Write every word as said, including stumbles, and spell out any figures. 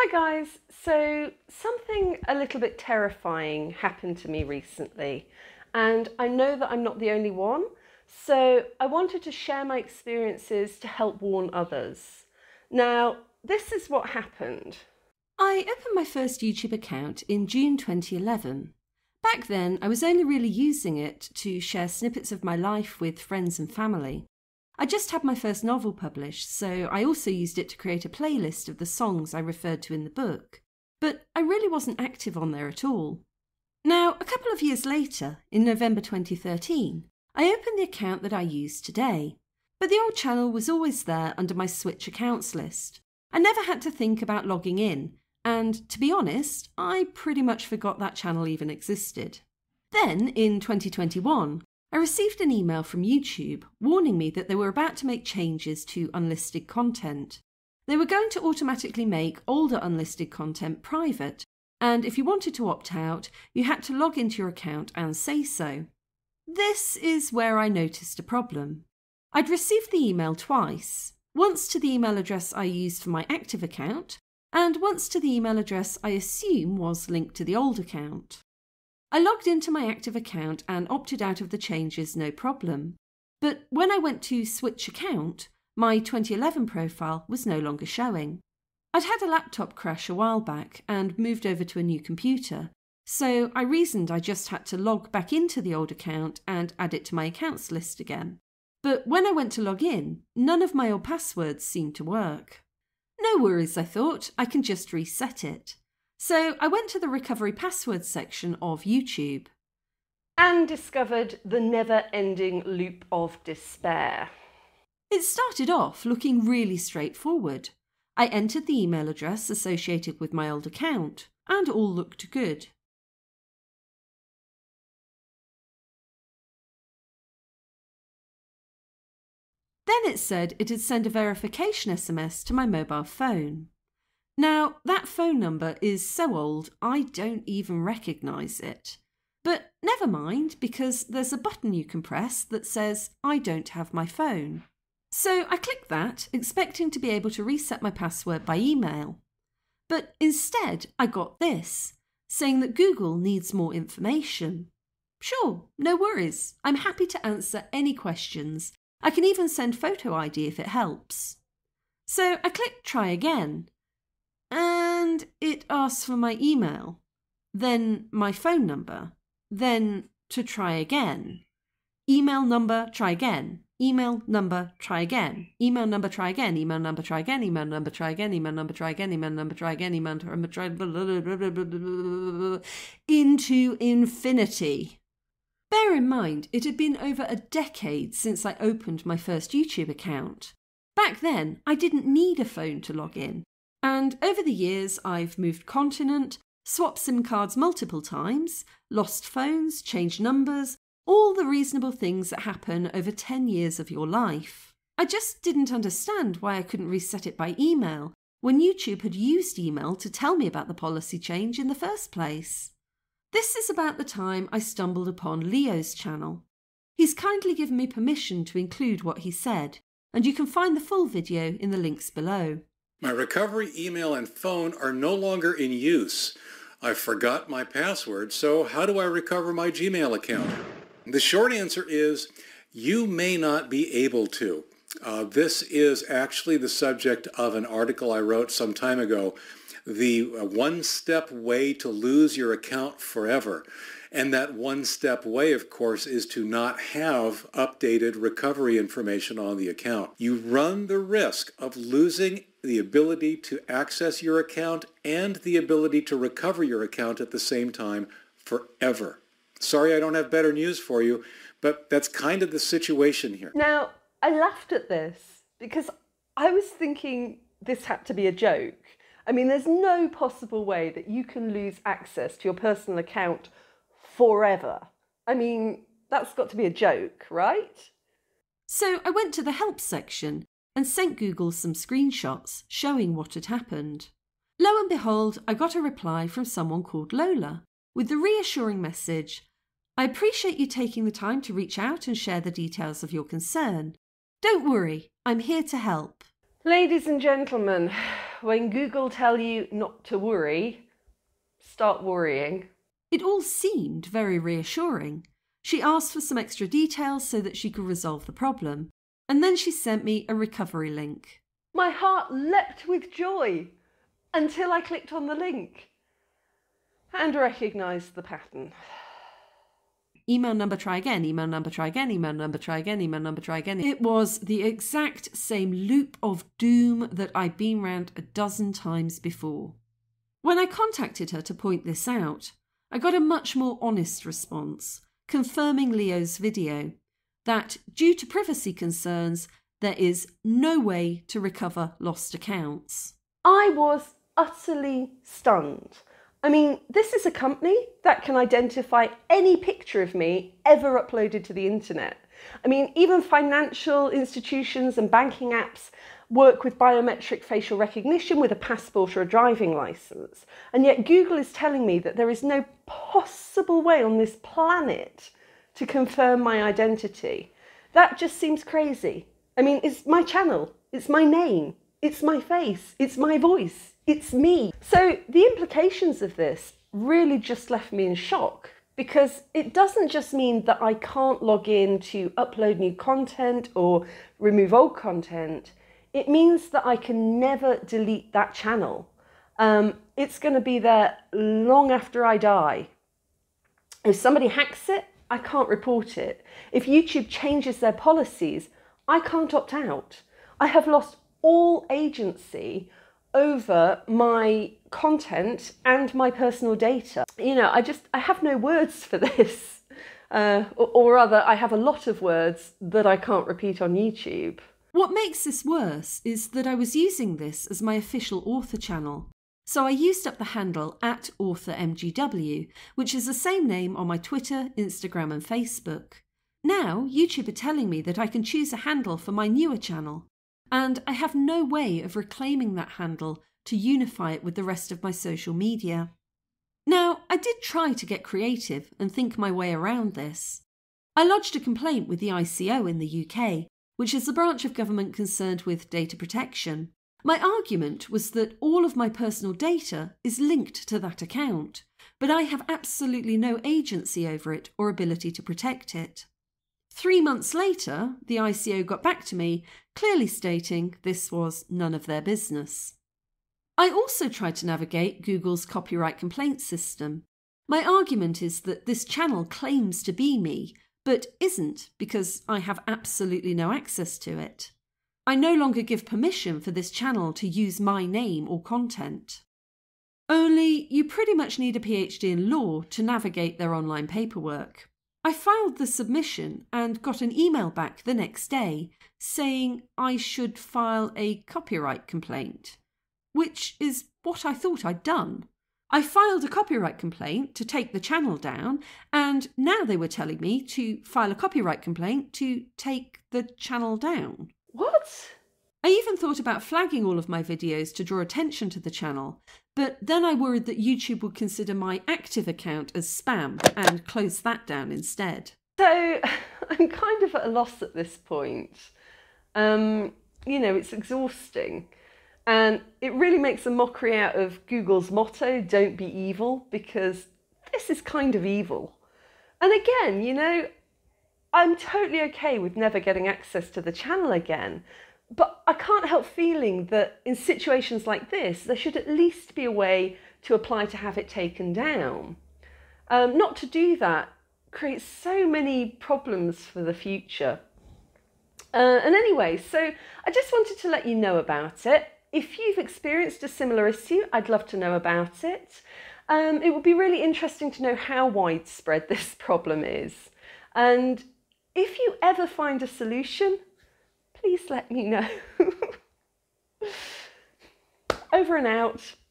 Hi guys, so something a little bit terrifying happened to me recently, and I know that I'm not the only one, so I wanted to share my experiences to help warn others. Now, this is what happened. I opened my first YouTube account in June twenty eleven. Back then, I was only really using it to share snippets of my life with friends and family. I just had my first novel published, so I also used it to create a playlist of the songs I referred to in the book. But I really wasn't active on there at all. Now, a couple of years later, in November twenty thirteen, I opened the account that I use today. But the old channel was always there under my Switch accounts list. I never had to think about logging in, and to be honest, I pretty much forgot that channel even existed. Then, in twenty twenty-one, I received an email from YouTube warning me that they were about to make changes to unlisted content. They were going to automatically make older unlisted content private, and if you wanted to opt out, you had to log into your account and say so. This is where I noticed a problem. I'd received the email twice, once to the email address I used for my active account, and once to the email address I assume was linked to the old account. I logged into my active account and opted out of the changes no problem. But when I went to switch account, my twenty eleven profile was no longer showing. I'd had a laptop crash a while back and moved over to a new computer, so I reasoned I just had to log back into the old account and add it to my accounts list again. But when I went to log in, none of my old passwords seemed to work. No worries, I thought, I can just reset it. So I went to the recovery password section of YouTube and discovered the never-ending loop of despair. It started off looking really straightforward. I entered the email address associated with my old account, and all looked good. Then it said it had sent a verification S M S to my mobile phone. Now, that phone number is so old I don't even recognise it. But never mind, because there's a button you can press that says, I don't have my phone. So I clicked that, expecting to be able to reset my password by email. But instead, I got this, saying that Google needs more information. Sure, no worries. I'm happy to answer any questions. I can even send photo I D if it helps. So I clicked try again. And it asks for my email, then my phone number, then to try again. Email number, try again. Email number, try again. Email number, try again. Email number, try again. Email number, try again. Email number, try again. Email number, try again. Email number, try again. Into infinity. Bear in mind, it had been over a decade since I opened my first YouTube account. Back then, I didn't need a phone to log in. And over the years, I've moved continent, swapped SIM cards multiple times, lost phones, changed numbers, all the reasonable things that happen over ten years of your life. I just didn't understand why I couldn't reset it by email when YouTube had used email to tell me about the policy change in the first place. This is about the time I stumbled upon Leo's channel. He's kindly given me permission to include what he said, and you can find the full video in the links below. My recovery email and phone are no longer in use. I forgot my password, so how do I recover my Gmail account? The short answer is you may not be able to. Uh, this is actually the subject of an article I wrote some time ago, the one-step way to lose your account forever. And that one-step way, of course, is to not have updated recovery information on the account. You run the risk of losing the ability to access your account and the ability to recover your account at the same time forever. Sorry I don't have better news for you, but that's kind of the situation here. Now, I laughed at this because I was thinking this had to be a joke. I mean, there's no possible way that you can lose access to your personal account forever. I mean, that's got to be a joke, right? So I went to the help section and sent Google some screenshots showing what had happened. Lo and behold, I got a reply from someone called Lola with the reassuring message, I appreciate you taking the time to reach out and share the details of your concern. Don't worry, I'm here to help. Ladies and gentlemen, when Google tell you not to worry, start worrying. It all seemed very reassuring. She asked for some extra details so that she could resolve the problem, and then she sent me a recovery link. My heart leapt with joy until I clicked on the link and recognised the pattern. Email number, try again, email number, try again, email number, try again, email number, try again. It was the exact same loop of doom that I'd been round a dozen times before. When I contacted her to point this out, I got a much more honest response, confirming Leo's video, that due to privacy concerns, there is no way to recover lost accounts. I was utterly stunned. I mean, this is a company that can identify any picture of me ever uploaded to the internet. I mean, even financial institutions and banking apps work with biometric facial recognition with a passport or a driving license. And yet Google is telling me that there is no possible way on this planet to confirm my identity. That just seems crazy. I mean, it's my channel, it's my name, it's my face, it's my voice. It's me. So the implications of this really just left me in shock, because it doesn't just mean that I can't log in to upload new content or remove old content. It means that I can never delete that channel. Um, it's going to be there long after I die. If somebody hacks it, I can't report it. If YouTube changes their policies, I can't opt out. I have lost all agency over my content and my personal data. You know, I just, I have no words for this. Uh, or, or rather, I have a lot of words that I can't repeat on YouTube. What makes this worse is that I was using this as my official author channel. So I used up the handle at author M G W, which is the same name on my Twitter, Instagram and Facebook. Now, YouTube are telling me that I can choose a handle for my newer channel, and I have no way of reclaiming that handle to unify it with the rest of my social media. Now, I did try to get creative and think my way around this. I lodged a complaint with the I C O in the U K, which is the branch of government concerned with data protection. My argument was that all of my personal data is linked to that account, but I have absolutely no agency over it or ability to protect it. Three months later, the I C O got back to me, clearly stating this was none of their business. I also tried to navigate Google's copyright complaint system. My argument is that this channel claims to be me, but isn't, because I have absolutely no access to it. I no longer give permission for this channel to use my name or content. Only you pretty much need a PhD in law to navigate their online paperwork. I filed the submission and got an email back the next day saying I should file a copyright complaint, which is what I thought I'd done. I filed a copyright complaint to take the channel down, and now they were telling me to file a copyright complaint to take the channel down. What? I even thought about flagging all of my videos to draw attention to the channel, but then I worried that YouTube would consider my active account as spam and close that down instead. So I'm kind of at a loss at this point. Um, you know, it's exhausting. And it really makes a mockery out of Google's motto, don't be evil, because this is kind of evil. And again, you know, I'm totally okay with never getting access to the channel again. But I can't help feeling that in situations like this, there should at least be a way to apply to have it taken down. Um, not to do that creates so many problems for the future. Uh, and anyway, so I just wanted to let you know about it. If you've experienced a similar issue, I'd love to know about it. Um, it would be really interesting to know how widespread this problem is. And if you ever find a solution, please let me know. Over and out.